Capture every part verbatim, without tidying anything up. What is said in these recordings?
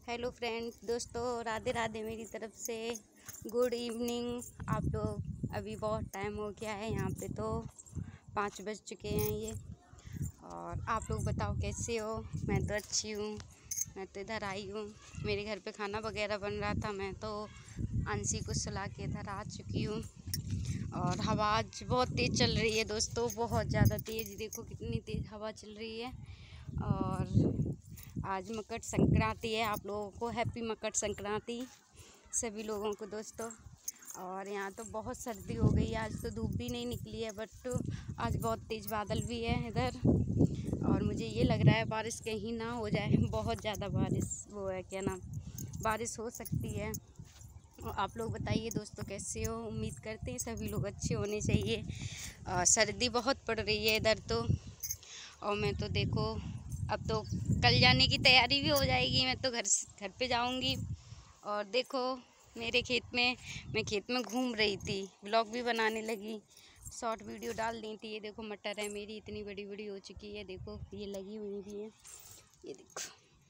Hello friends, दोस्तों, राधे राधे मेरी तरफ से। Good evening. आप लोग, अभी बहुत टाइम हो गया है, यहाँ पे तो पाँच बज चुके हैं ये। और आप लोग बताओ कैसे हो। मैं तो अच्छी हूँ। मैं तो इधर आई हूँ, मेरे घर पे खाना वगैरह बन रहा था। मैं तो अंशी को सुला के इधर आ चुकी हूँ। और हवा आज बहुत तेज़ चल रही है दोस्तों, बहुत ज़्यादा तेज़। देखो कितनी तेज़ हवा चल रही है। और आज मकर संक्रांति है। आप लोगों को हैप्पी मकर संक्रांति सभी लोगों को दोस्तों। और यहाँ तो बहुत सर्दी हो गई है। आज तो धूप भी नहीं निकली है, बट आज बहुत तेज़ बादल भी है इधर। और मुझे ये लग रहा है बारिश कहीं ना हो जाए, बहुत ज़्यादा बारिश वो है, क्या नाम, बारिश हो सकती है। और आप लोग बताइए दोस्तों कैसे हो। उम्मीद करते हैं सभी लोग अच्छे होने चाहिए। और सर्दी बहुत पड़ रही है इधर तो। और मैं तो देखो, अब तो कल जाने की तैयारी भी हो जाएगी। मैं तो घर घर पे जाऊंगी। और देखो मेरे खेत में, मैं खेत में घूम रही थी, व्लॉग भी बनाने लगी, शॉर्ट वीडियो डाल दी थी। ये देखो मटर है मेरी, इतनी बड़ी बड़ी हो चुकी है। देखो ये लगी हुई भी है, ये देखो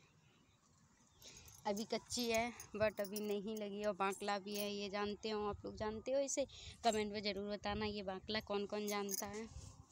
अभी कच्ची है, बट अभी नहीं लगी। और बांकला भी है, ये जानते हो आप लोग, जानते हो इसे, कमेंट में ज़रूर बताना ये बांकला कौन कौन जानता है।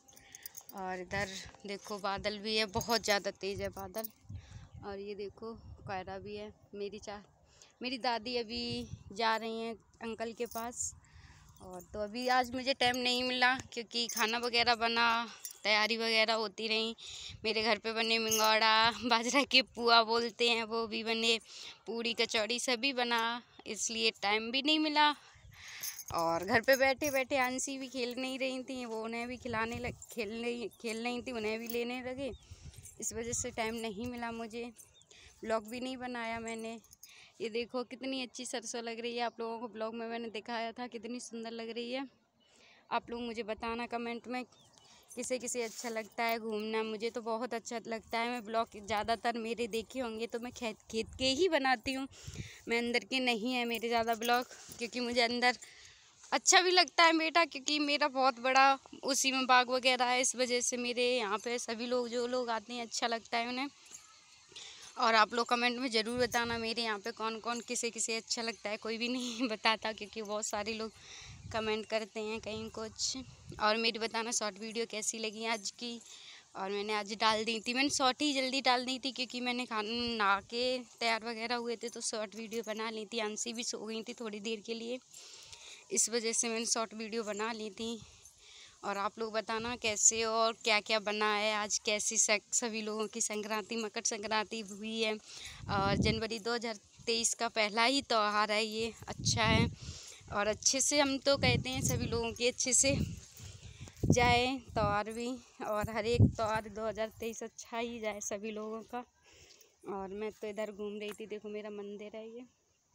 और इधर देखो बादल भी है, बहुत ज़्यादा तेज़ है बादल। और ये देखो कोहरा भी है। मेरी चा मेरी दादी अभी जा रही हैं अंकल के पास। और तो अभी आज मुझे टाइम नहीं मिला, क्योंकि खाना वगैरह बना, तैयारी वगैरह होती रही। मेरे घर पे बने मिंगौड़ा, बाजरा के पुआ बोलते हैं, वो भी बने, पूड़ी कचौड़ी सभी बना, इसलिए टाइम भी नहीं मिला। और घर पे बैठे बैठे अंशी भी खेल नहीं रही थी, वो उन्हें भी खिलाने लग खेलने खेल रही थी, उन्हें भी लेने लगे। इस वजह से टाइम नहीं मिला मुझे, ब्लॉग भी नहीं बनाया मैंने। ये देखो कितनी अच्छी सरसों लग रही है। आप लोगों को ब्लॉग में मैंने दिखाया था, कितनी सुंदर लग रही है। आप लोग मुझे बताना कमेंट में किसे किसे अच्छा लगता है घूमना। मुझे तो बहुत अच्छा लगता है। मैं ब्लॉग ज़्यादातर मेरे देखे होंगे तो मैं खेत खेत के ही बनाती हूँ। मैं अंदर के नहीं है मेरे ज़्यादा ब्लॉग, क्योंकि मुझे अंदर अच्छा भी लगता है बेटा, क्योंकि मेरा बहुत बड़ा उसी में बाग वगैरह है। इस वजह से मेरे यहाँ पे सभी लोग, जो लोग आते हैं, अच्छा लगता है उन्हें। और आप लोग कमेंट में ज़रूर बताना मेरे यहाँ पे कौन कौन किसे किसे अच्छा लगता है। कोई भी नहीं बताता, क्योंकि बहुत सारे लोग कमेंट करते हैं कहीं कुछ। और मेरी बताना शॉर्ट वीडियो कैसी लगी आज की। और मैंने आज डाल दी थी, मैंने शॉर्ट ही जल्दी डाल दी थी, क्योंकि मैंने खाना नहा के तैयार वगैरह हुए थे तो शॉर्ट वीडियो बना ली थी। अंशी भी सो गई थी थोड़ी देर के लिए, इस वजह से मैंने शॉर्ट वीडियो बना ली थी। और आप लोग बताना कैसे हो और क्या क्या बना है आज, कैसी सभी लोगों की संक्रांति, मकर संक्रांति हुई है। और जनवरी दो हज़ार तेईस का पहला ही त्यौहार है ये, अच्छा है। और अच्छे से, हम तो कहते हैं सभी लोगों की अच्छे से जाए त्यौहार भी। और हर एक त्यौहार दो हज़ार तेईस अच्छा ही जाए सभी लोगों का। और मैं तो इधर घूम रही थी, देखो मेरा मंदिर है, ये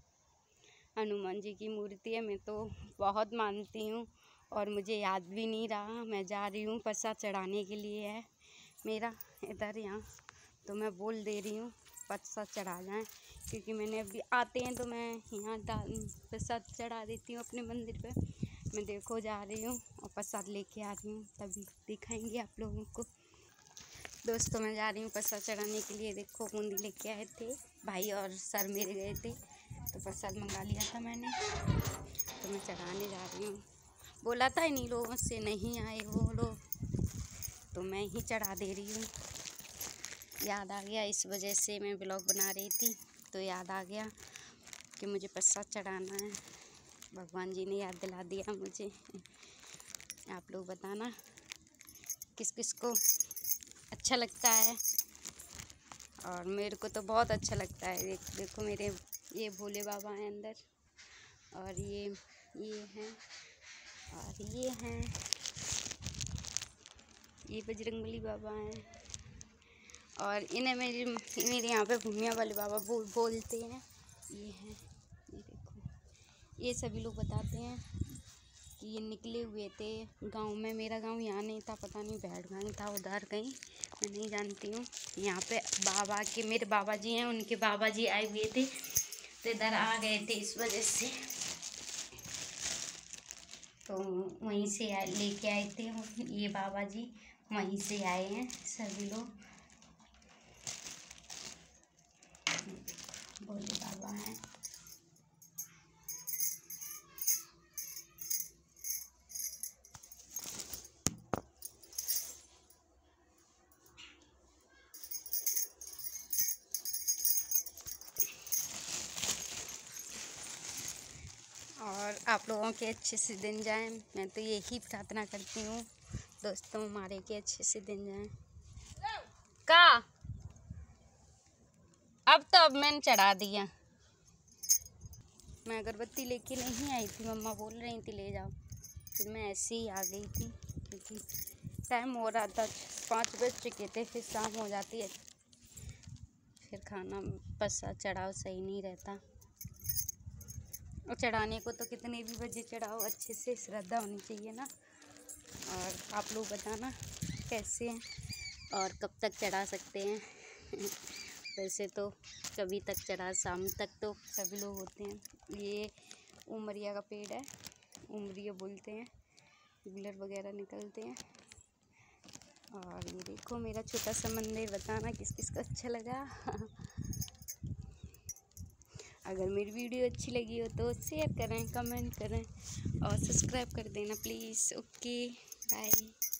हनुमान जी की मूर्ति है। मैं तो बहुत मानती हूँ, और मुझे याद भी नहीं रहा। मैं जा रही हूँ, प्रसाद चढ़ाने के लिए है मेरा इधर यहाँ, तो मैं बोल दे रही हूँ प्रसाद चढ़ा जाएं, क्योंकि मैंने अभी आते हैं तो मैं यहाँ प्रसाद चढ़ा देती हूँ अपने मंदिर पे। मैं देखो जा रही हूँ और प्रसाद लेके आ रही हूँ, तभी दिखाएंगे आप लोगों को। दोस्तों मैं जा रही हूँ प्रसाद चढ़ाने के लिए। देखो बूंदी लेके आए थे भाई, और सर मेरे गए थे तो प्रसाद मंगा लिया था मैंने, तो मैं चढ़ाने जा रही हूँ। बोला था इन्हीं लोगों से नहीं आए वो लोग, तो मैं ही चढ़ा दे रही हूँ। याद आ गया, इस वजह से मैं ब्लॉग बना रही थी, तो याद आ गया कि मुझे प्रसाद चढ़ाना है। भगवान जी ने याद दिला दिया मुझे। आप लोग बताना किस किस को अच्छा लगता है। और मेरे को तो बहुत अच्छा लगता है। देख देखो मेरे ये भोले बाबा हैं अंदर, और ये ये हैं, और ये हैं, ये बजरंगबली बाबा हैं। और इन्हें मेरे मेरे यहाँ पे भूमिया वाले बाबा बोल बोलते हैं। ये हैं, ये देखो, ये सभी लोग बताते हैं कि ये निकले हुए थे गांव में। मेरा गांव यहाँ नहीं था, पता नहीं बैठ गांव था उधर कहीं, मैं नहीं जानती हूँ। यहाँ पे बाबा के, मेरे बाबा जी हैं, उनके बाबा जी आए हुए थे तो इधर आ गए थे, इस वजह से तो वहीं से लेके आए थे ये बाबा जी, वहीं से आए हैं सभी लोग। बोल और आप लोगों के अच्छे से दिन जाएं। मैं तो यही प्रार्थना करती हूँ दोस्तों, हमारे के अच्छे से दिन जाएं। का अब तो अब मैंने चढ़ा दिया। मैं अगरबत्ती लेके नहीं आई थी, मम्मा बोल रही थी ले जाओ, फिर मैं ऐसे ही आ गई थी क्योंकि टाइम हो रहा था, पाँच बज चुके थे, फिर शाम हो जाती है, फिर खाना पसा चढ़ाओ सही नहीं रहता। और चढ़ाने को तो कितने भी बजे चढ़ाओ, अच्छे से श्रद्धा होनी चाहिए ना। और आप लोग बताना कैसे हैं और कब तक चढ़ा सकते हैं। वैसे तो कभी तक चढ़ा, शाम तक तो सभी लोग होते हैं। ये उमरिया का पेड़ है, उमरिया बोलते हैं, गुलर वगैरह निकलते हैं। और ये देखो मेरा छोटा सा मंदिर, बताना किस किस को अच्छा लगा। अगर मेरी वीडियो अच्छी लगी हो तो शेयर करें, कमेंट करें और सब्सक्राइब कर देना प्लीज़। Okay bye.